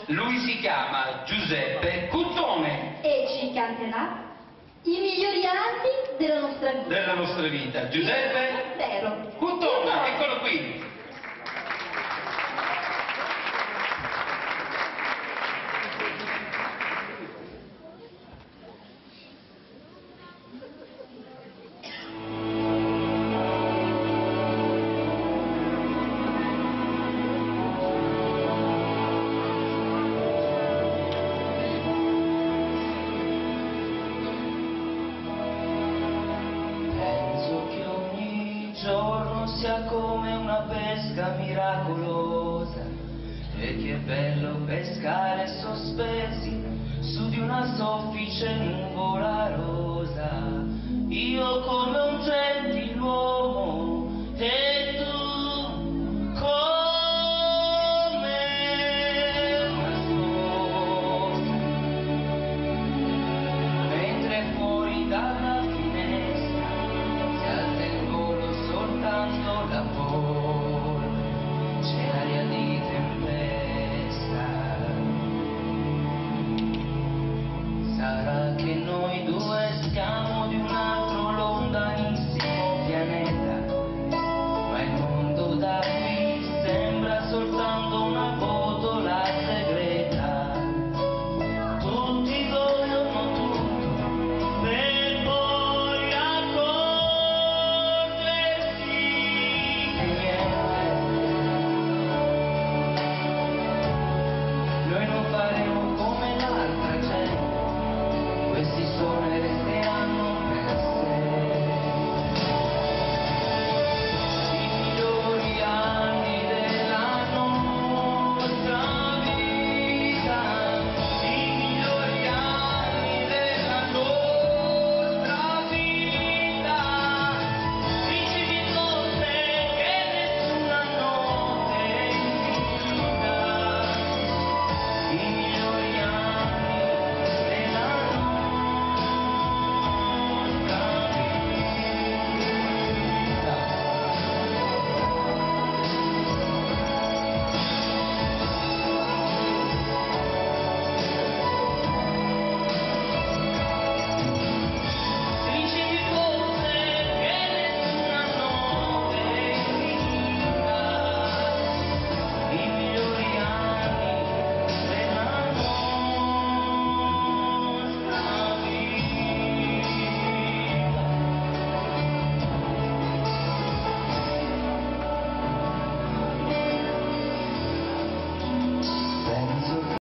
Lui si chiama Giuseppe Cuttone. E ci canterà i migliori anni della nostra vita. Della nostra vita. Giuseppe Vero. Cuttone, eccolo qui. Sia come una pesca miracolosa, e che bello pescare sospesi su di una soffice nuvola rosa. Io come un gentile